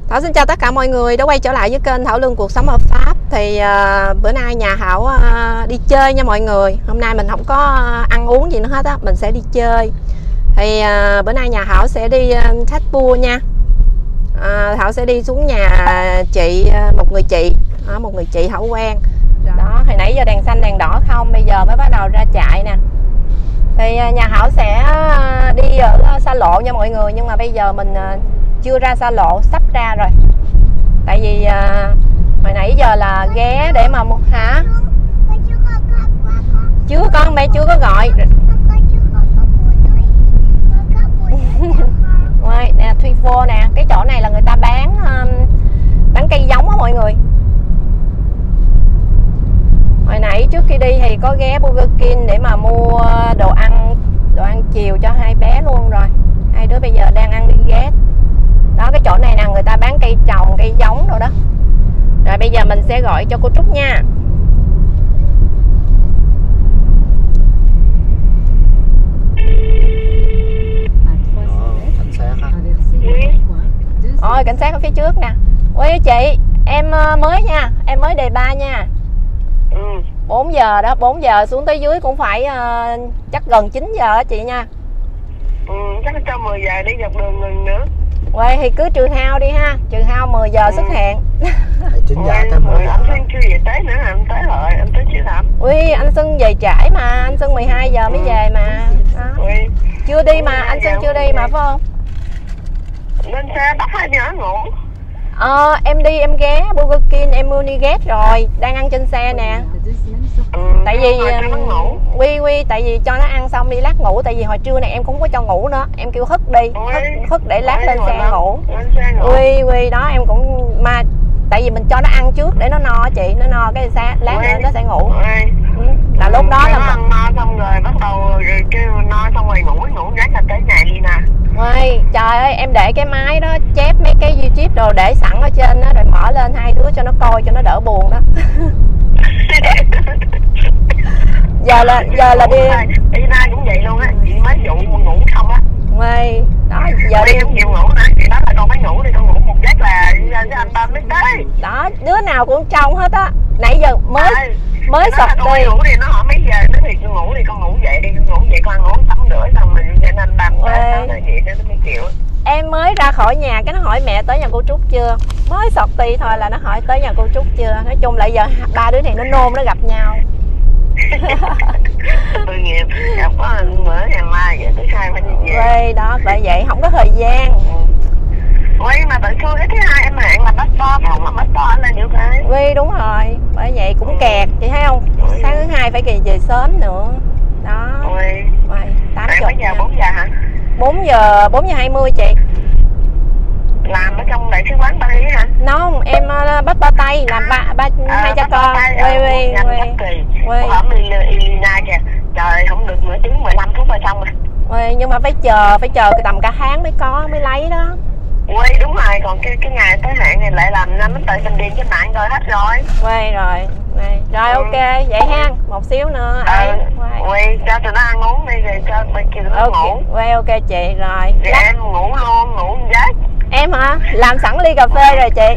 Thảo xin chào tất cả mọi người đã quay trở lại với kênh Thảo Lương Cuộc Sống ở Pháp. Thì bữa nay nhà Thảo đi chơi nha mọi người. Hôm nay mình không có ăn uống gì nữa hết á, mình sẽ đi chơi. Thì bữa nay nhà Thảo sẽ đi khách tour nha. Thảo sẽ đi xuống nhà chị, một người chị Thảo quen. Đó, hồi nãy giờ đèn xanh đèn đỏ không, bây giờ mới bắt đầu ra chạy nè. Thì nhà Thảo sẽ đi ở xa lộ nha mọi người, nhưng mà bây giờ mình chưa ra xa lộ, sắp ra rồi. Tại vì hồi nãy giờ là ghé để mà mua hả? Chưa con, mẹ chưa có gọi. Rồi, nè, Thuy nè, cái chỗ này là người ta bán cây giống á mọi người. Hồi nãy trước khi đi thì có ghé Burger King để mà mua đồ ăn chiều cho hai bé luôn rồi. Hai đứa bây giờ đang ăn đi ghét. Đó, cái chỗ này nè, người ta bán cây trồng, cây giống rồi đó. Rồi bây giờ mình sẽ gọi cho cô Trúc nha. Ôi, cảnh sát ở phía trước nè. Ôi chị, em mới nha, em mới đề ba nha. 4 giờ đó, 4 giờ xuống tới dưới cũng phải chắc gần 9 giờ á chị nha. Chắc cho 10 giờ đi dọc đường ngừng nữa. Vậy thì cứ trừ hao đi ha, trừ hao 10 giờ xuất hiện. 9 giờ tới 10 giờ. Anh Xuân chưa về tới nữa, anh tới rồi, anh tới chứ làm. Ui, anh Xuân về trễ mà, anh Xuân 12 giờ mới về mà. Chưa đi mà, anh Xuân chưa đi mà phải không? Lên xe bắt hai nhớ ngủ. Em đi em ghé Burger King, em mua đi ghét rồi, đang ăn trên xe nè. Tại vì Quy tại vì cho nó ăn xong đi lát ngủ, tại vì hồi trưa này em cũng không có cho ngủ nữa, em kêu hất đi, hất để lát lên xe ngủ. Quy đó em cũng mà tại vì mình cho nó ăn trước để nó no chị, nó no cái lát nữa nó sẽ ngủ. Là lúc đó là ăn no xong rồi bắt đầu kêu no xong rồi ngủ gác là tới nhà đi nè. Ôi, trời ơi, em để cái máy đó chép mấy cái YouTube đồ để sẵn ở trên đó, rồi mở lên hai đứa cho nó coi cho nó đỡ buồn đó. giờ là đi ra cũng vậy luôn á, chị mới dụ ngủ không á. Ôi, đó giờ đi không chịu ngủ nữa, chị nói là con mới ngủ đi, con ngủ một giấc là cho anh ba mới tới. Đó, đứa nào cũng trong hết á. Nãy giờ mới sập đi. Ngủ đi, nó hỏi mấy giờ, nó thì con ngủ đi, con ngủ dậy đi, con ngủ dậy con ngủ tắm rửa xong mình cho nên ba tới vậy nó mới chịu. Em mới ra khỏi nhà cái nó hỏi mẹ tới nhà cô Trúc chưa, mới sọt ti thôi là nó hỏi tới nhà cô Trúc chưa. Nói chung là giờ ba đứa này nó nôn nó gặp nhau. Tôi nghiệp gặp có bữa ngày mai vậy thứ hai phải đi về. Vậy đó, bởi vậy không có thời gian. Ui mà tại sao cái thứ hai em hẹn là passport không, mà passport lên được thôi. Ui đúng rồi, bởi vậy cũng kẹt chị thấy không. Sáng thứ hai phải về sớm nữa đó. Ui 80 mấy giờ, 4 giờ hả? 4 giờ 20 chị. Làm ở trong đại sứ quán Paris hả? Không, em bắt ba tay làm hai cha con. Ở Ilina kìa. Trời không được nửa tiếng 15 phút rồi xong rồi. Nhưng mà phải chờ tầm cả tháng mới lấy đó. Ui đúng rồi, còn cái ngày tới hạn này lại làm nó tự mình điền trên mạng rồi hết rồi. Rồi ok, vậy ha, một xíu nữa. Ui cho tụi nó ăn uống đi rồi cho tụi nó ngủ. Ok chị rồi. Em ngủ luôn, ngủ giấc. Em hả? Làm sẵn ly cà phê rồi chị.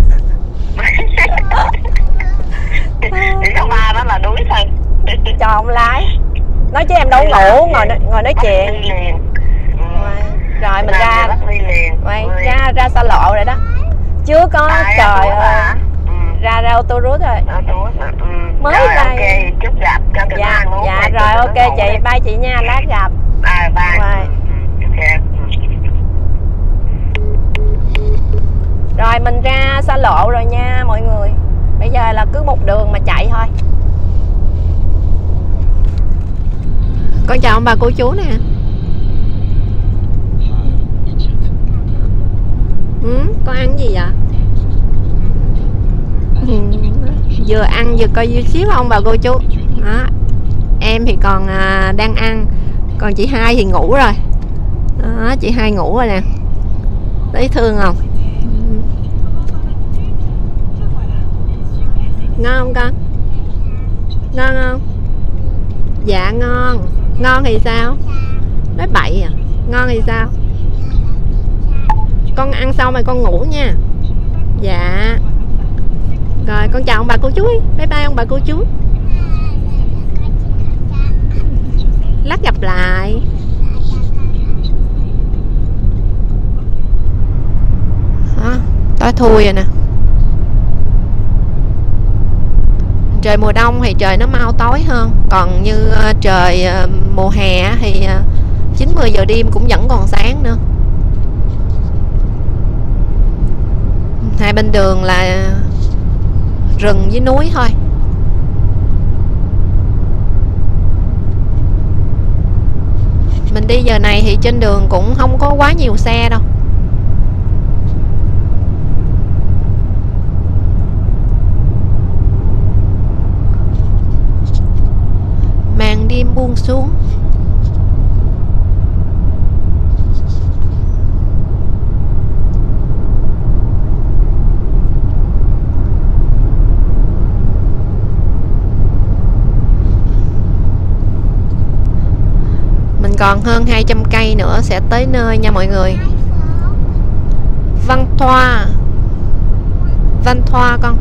Chỉ có ba đó là đuối thôi. Cho ông lái. Nói chứ em đâu ngủ, ngồi nói chuyện. Rồi mình ra xa lộ rồi đó. Chưa có trời ơi. Ra ô tô rút rồi. Mới ra. Ok, chúc gặp cho tụi nó ăn uống. Dạ rồi ok chị, bye chị nha, lát gặp. Bye. Rồi mình ra xa lộ rồi nha mọi người. Bây giờ là cứ một đường mà chạy thôi. Con chào ông bà cô chú nè. Con ăn gì vậy? Vừa ăn vừa coi YouTube không bà cô chú. Đó. Em thì còn đang ăn, còn chị hai thì ngủ rồi. Đó, chị hai ngủ rồi nè. Thấy thương không? Ngon không con? Ngon không? Dạ ngon. Ngon thì sao? Nói bậy à? Ngon thì sao? Con ăn xong rồi con ngủ nha. Dạ. Rồi con chào ông bà cô chú. Bye bye ông bà cô chú. Lát gặp lại. Tối thui rồi nè. Trời mùa đông thì trời nó mau tối hơn. Còn như trời mùa hè thì 9-10 giờ đêm cũng vẫn còn sáng nữa. Hai bên đường là rừng với núi thôi. Mình đi giờ này thì trên đường cũng không có quá nhiều xe đâu. Màn đêm buông xuống. Mình còn hơn 200 cây nữa sẽ tới nơi nha mọi người. Văn Thoa. Văn Thoa con.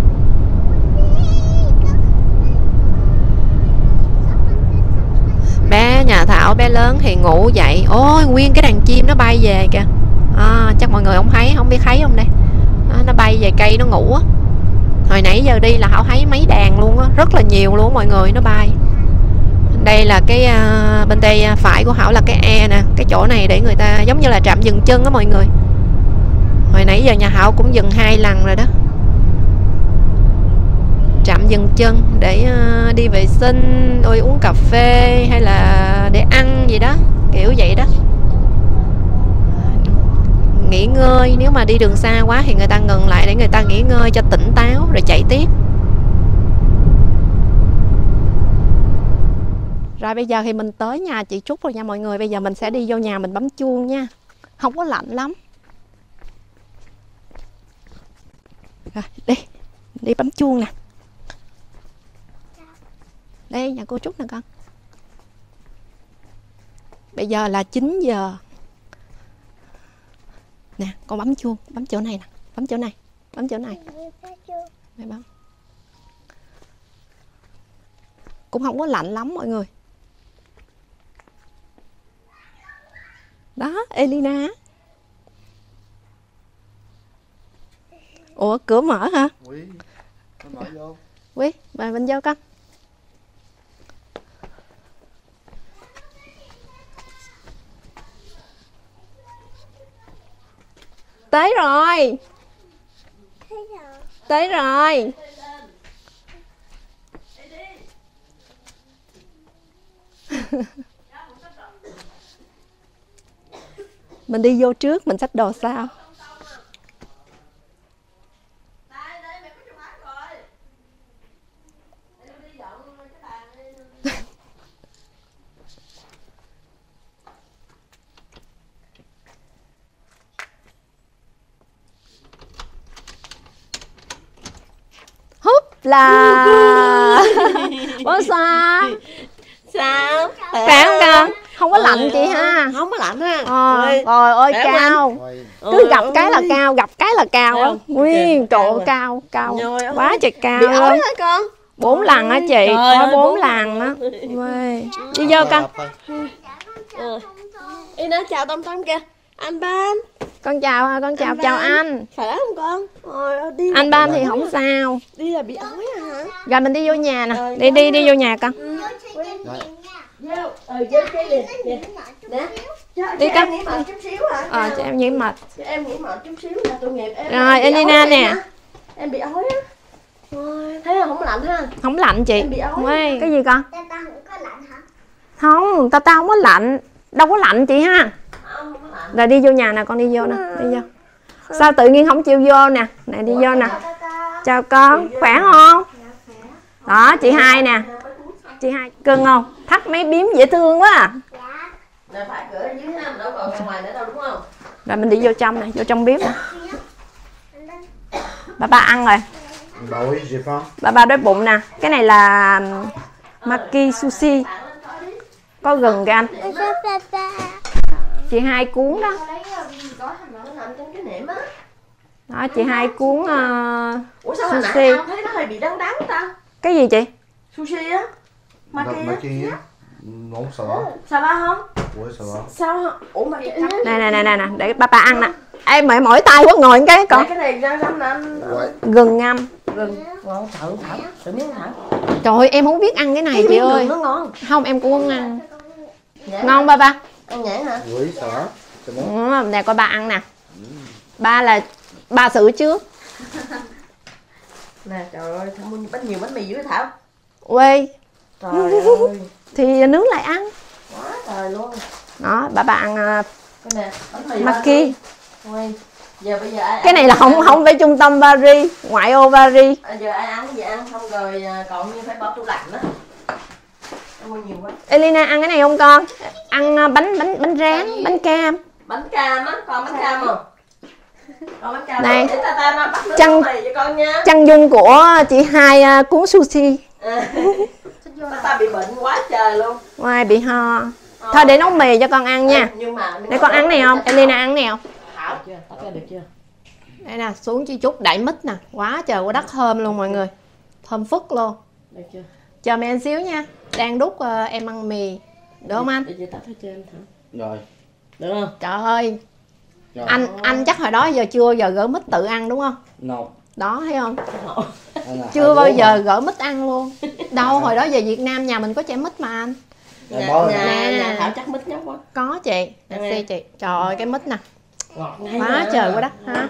Bé nhà Thảo bé lớn thì ngủ dậy. Ôi nguyên cái đàn chim nó bay về kìa. Chắc mọi người không thấy, không biết thấy không đây. Nó bay về cây nó ngủ á. Hồi nãy giờ đi là Thảo thấy mấy đàn luôn á, rất là nhiều luôn mọi người, nó bay. Đây là cái bên tay phải của Thảo là cái E nè. Cái chỗ này để người ta giống như là trạm dừng chân á mọi người. Hồi nãy giờ nhà Thảo cũng dừng 2 lần rồi đó. Trạm dừng chân để đi vệ sinh, uống cà phê hay là để ăn gì đó, kiểu vậy đó. Nghỉ ngơi, nếu mà đi đường xa quá thì người ta ngừng lại để người ta nghỉ ngơi cho tỉnh táo rồi chạy tiếp. Rồi bây giờ thì mình tới nhà chị Trúc rồi nha mọi người. Bây giờ mình sẽ đi vô nhà mình bấm chuông nha. Không có lạnh lắm. Rồi đi bấm chuông nè. Đây nhà cô Trúc nè con. Bây giờ là 9 giờ. Nè con bấm chuông. Bấm chỗ này nè. Bấm chỗ này. Bấm chỗ này. Đây bấm. Cũng không có lạnh lắm mọi người. Đó Elina. Ủa cửa mở hả? Quý, mở vô. Quý, bà mình vô con. Tới rồi. Tới rồi. Mình đi vô trước, mình xách đồ sau. Húp là bố sao? Sao? Phải không con? Không có lạnh chị ha? Không có lạnh ha. Rồi ơi cao. Cứ gặp cái là cao, gặp cái là cao á. Nguyên trộn cao, cao. Quá trời cao. Bị ói hả con? 4 lần á chị, có 4 lần á. Đi vô con. Đi nó chào Tâm Tâm kìa. Anh Ban. Con chào chào anh. Phải đó không con? Đi anh Ban thì không sao. Đi là bị ói hả? Rồi mình đi vô nhà nè. Đi vô nhà con. Vô cái liền. Nè. Đi con. Nghỉ mệt chút xíu hả? Cho em nghỉ mệt. Cho em nghỉ mệt chút xíu là tội nghiệp em. Rồi Elina nè. Em bị ói á. Thấy là không lạnh ha? Không lạnh chị. Em bị ói. Cái gì con? Tao không có lạnh hả? Không, tao không có lạnh. Đâu có lạnh chị ha. Không có lạnh. Rồi đi vô nhà nè, con đi vô nè, đi vô. Sao tự nhiên không chịu vô nè. Nè đi vô nè. Chào con, khỏe không? Đó, chị Hai nè. Chị Hai cưng không? Thắt mấy biếm dễ thương quá à. Là phải cửa dưới ha, mình đâu còn ra ngoài nữa đâu đúng không? Rồi mình đi vô trong nè, vô trong bếp nè. Bà ăn rồi. Bà đói bụng nè. Cái này là Maki sushi. Có gừng kìa anh. Chị Hai cuốn đó. Đó chị hai cuốn Ủa sao hồi sushi. nãy ăn thấy nó hơi bị đắng đắng ta? Cái gì chị? Sushi á. Maki á. Maki á. Nấu sờ. Sao ba không? Ủa sờ. Sao không? Ủa mà cái Nè, để ba ăn nè. Ê mày mỏi tay quá ngồi cái con. cái này ra nè anh. Gừng ngâm. Gừng ngon thử thử. Tự miếng thử. Trời ơi em không biết ăn cái này chị ơi. Nó ngon. Không em cũng không ăn. Ngon ba. Ăn nhãn hả? Ủa sờ. Nè coi ba ăn nè. Ba xử trước. Nè trời ơi, thằng mua nhiều bánh mì dưới Thảo. Quê. Trời ơi. Thì nướng lại ăn. Quá trời luôn. Đó ba ăn Cái nè, bánh mì Maki. Ôi, giờ bây giờ ai Cái này là không phải trung tâm Paris, ngoại ô Paris. Giờ ai ăn cái gì ăn xong rồi còn như phải bỏ tủ lạnh đó. Ăn mua nhiều quá. Elina ăn cái này không con? Ăn bánh rán, bánh cam. Bánh cam á, con bánh cam không? Con bánh cam. Này. Để ta nó bắt nước Chăn- mì cho con nha. Chân dung của chị hai cuốn sushi. Ta bị bệnh quá trời luôn. Ngoài bị ho. Thôi để nấu mì cho con ăn nha. Nhưng mà Để con ăn này không? Elina ăn này không? Thảo chưa? Tắt ra được chưa? Đây nè, xuống chút đẩy mít nè. Quá trời quá đất thơm luôn mọi người. Thơm phức luôn. Được chưa? Chờ mẹ ăn xíu nha. Đang đút em ăn mì. Được không anh? Để chị tắt hết cho em thử. Rồi. Được không? Trời ơi, Rồi. anh chắc hồi đó giờ chưa giờ gỡ mít tự ăn đúng không? No. Đó thấy không? Đây là Chưa hai bao đứa giờ mà. gỡ mít ăn luôn. Đâu hồi đó về Việt Nam nhà mình có chai mít mà anh. Nhà Thảo chắc mít nhóc quá. Có chị, xe chị. Trời ơi cái mít nè. Ngọt ngay Quá mà. trời quá đất ha.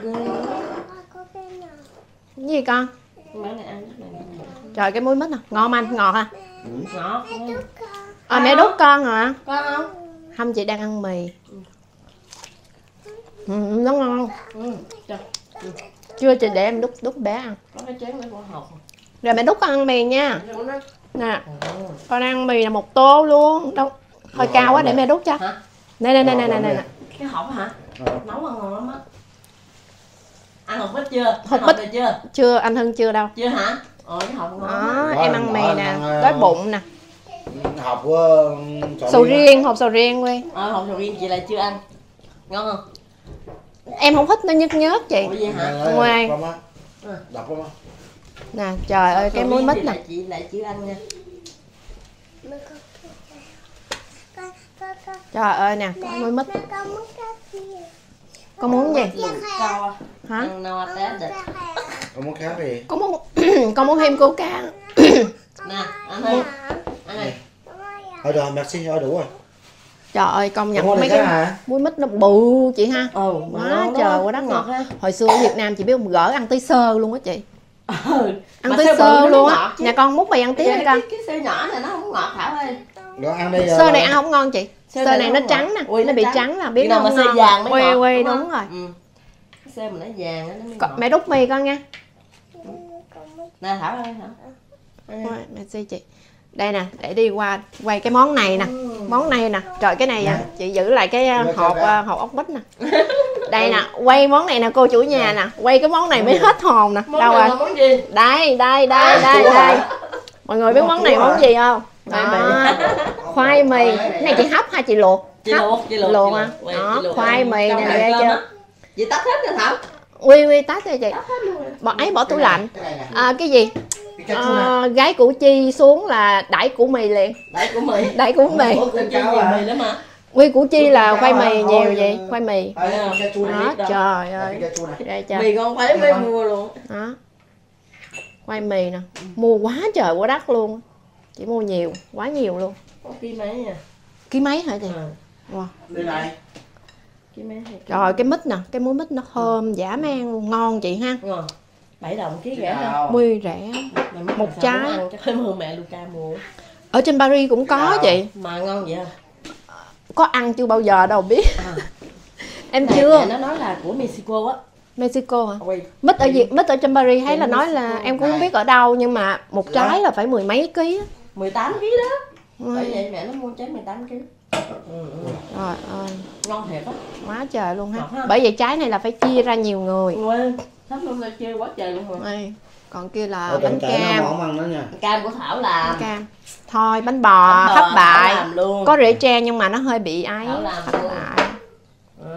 Cái gì con? Mấy này ăn cái này. Trời cái muối mít nè, ngon không anh, ngọt à? Ngọt. Mẹ đút con hả? Con không? Không chị đang ăn mì. Nó ngon. Trời. Chưa chị để em đút bé ăn. Có cái chén nữa của hộp. Rồi mẹ đút con ăn mì nha. Nó Nè, con ăn mì là một tô luôn. Đâu, hơi cao quá để mẹ đút cho. hả? Nè. Cái hộp hả? Ờ. Nấu ăn ngon lắm á. Ăn hộp bít chưa? Hộp Ăn bít. rồi chưa? Chưa, anh Hưng chưa đâu. Chưa hả? Cái hộp ngon lắm. Đó, em ăn mì nè, đói bụng nè. Học của Sầu riêng, hộp sầu riêng quê. Hộp sầu riêng chị lại chưa ăn. Ngon không? Em không thích nó nhớt chị. Ủa vậy hả? Ngoài. Đập không? Nè, trời ơi cái muối mít nè. Chị lại chưa ăn nha. Trời ơi nè, có muối mít. Con muốn gì? Cao Hả? ăn no té địch. Con muốn khác gì? Con muốn thêm coca. Nè, ăn đi. Ăn đi. Thôi rồi, merci, thôi đủ rồi. Trời ơi công nhận Con mấy cái cái hả? muối mít nó bự chị ha. Quá trời quá đất ngọt. ha. Hồi xưa ở Việt Nam chị biết không, gỡ ăn tới sơ luôn á chị. Ăn Mà tới sơ sơ bự nó luôn á. ngọt chứ. Nè con múc mì ăn tiếp đi con. Cái sơ nhỏ này nó không ngọt Thảo ơi. Rồi ăn đi. Sơ này ăn không ngon chị. Sơ Sơ này này nó nó không trắng ngọt. nè, Ui, nó bị trắng. trắng là biết Khi nó nào mà không sơ ngon. vàng mới Quay ngọt, quay đúng đúng không? rồi. Cái sơ mà nó vàng á nó mới ngọt. Mẹ đút mì con nha. Nè Thảo ơi Thảo. Rồi, mẹ xin chị. Đây nè, để đi qua quay cái món này nè. Món này nè. Trời cái này chị giữ lại cái hộp ốc bích nè. Đây nè, quay món này nè cô chủ nhà nè. Quay cái món này mới hết hồn nè. Món Đâu này rồi? là món gì? Đây. Mọi người biết món này món gì không? Đó. Khoai mì. Cái này chị hấp hay chị luộc? Chị luộc, Luộc hả? Quay, Đó, chị luộc. khoai mì Trong nè, nồi ghê cơm chưa? á. Chị tắt hết rồi Thảo. Quy tách cho chị. Bỏ tủ lạnh. Cái gì? Gái củ chi xuống là đẩy củ mì liền. Đẩy của mì. Đẩy củ mì. Ủa, củ chi nhiều mì lắm hả? Quy củ chi là khoai mì nhiều vậy, khoai mì. Đó, Đó, trời ơi. Đây cho. Mì con phải mới mua luôn. Đó. Khoai mì nè. Mua quá trời quá đất luôn. Chỉ mua nhiều, quá nhiều luôn. Có ký mấy nha. Ký mấy hả chị? Wow. Đây này. Ký mấy hay Trời cái mít nè, cái muối mít nó thơm dã man luôn, ngon chị ha. ngon. 7 đồng ký rẻ hơn. Muối rẻ. Một trái. Ăn chắc phải hơn mẹ Luca mua. Ở trên Paris cũng có chị. Mà ngon vậy không? Có ăn chưa bao giờ đâu biết. Em Này, chưa. này nó nói là của Mexico á. Mexico hả? Ui, Mít ở mít ở trên Paris thấy là nói là Mexico. em cũng không biết ở đâu nhưng mà một trái là phải mười mấy ký á. 18 kg đó. Bởi vậy mẹ nó mua trái 18 kg. Trời ơi, Ngon thiệt á. quá trời luôn ha. Ngọt ha. Bởi vậy trái này là phải chia ra nhiều người. Quên, sắp luôn ra chơi quá trời luôn rồi. Đây, còn kia là Ở bánh tận nó cam. món ăn đó nha. Cam của Thảo làm. Bánh cam. Thôi bánh bò Bánh bò thất Thảo bại. làm luôn. Có rễ tre nhưng mà nó hơi bị ấy. Thảo làm Thất luôn. bại. Ừ.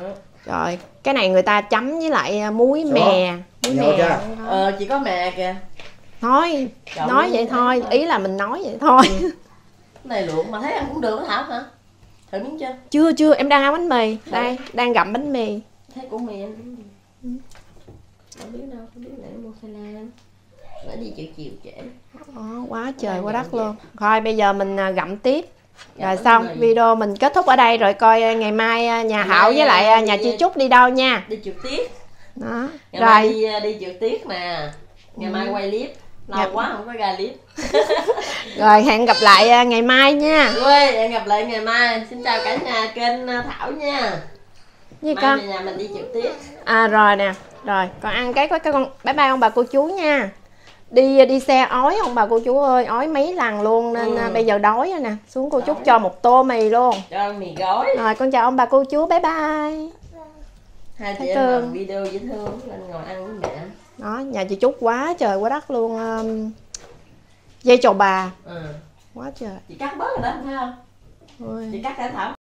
Rồi cái này người ta chấm với lại muối mè. Muối Nhỏ mè. chưa? Chỉ có mè kìa. Thôi Chọn nói vậy thôi, ý là mình nói vậy thôi. Cái này luộc mà thấy ăn cũng được hả hả? Thử miếng chưa? Chưa em đang ăn bánh mì. Đây đang gặm bánh mì. Thấy của mì ăn cũng được. Không biết đâu, không biết nãy mua khoai lang. Nãy đi chiều trễ. Quá trời quá đất luôn. Thôi bây giờ mình gặm tiếp. Rồi Gặm xong bánh mì. video mình kết thúc ở đây rồi coi ngày mai nhà Hảo với lại nhà chị Trúc đi đâu nha. Đi trượt tiết. Đó. Ngày mai Rồi đi trượt tiết nè. Ngày mai quay clip. Lâu Dạ. quá không có ra clip. rồi hẹn gặp lại ngày mai nha. Ui, hẹn gặp lại ngày mai. Xin chào cả nhà kênh Thảo nha. Gì Mai con? về nhà mình đi trượt tiết. À rồi nè. Rồi còn ăn cái con bye bye ông bà cô chú nha. Đi xe ói ông bà cô chú ơi, ói mấy lần luôn nên bây giờ đói rồi nè. Xuống cô Trúc cho một tô mì luôn. Cho ăn mì gói. Rồi con chào ông bà cô chú, bye bye. Hai chị Thấy em thương. làm video dễ thương lên ngồi ăn với mẹ. Đó, nhà chị Trúc quá trời quá đất luôn. Dây trầu bà. Ừ. Quá trời. Chị cắt bớt rồi đó, thấy không? Ôi. Chị cắt hả Thảo?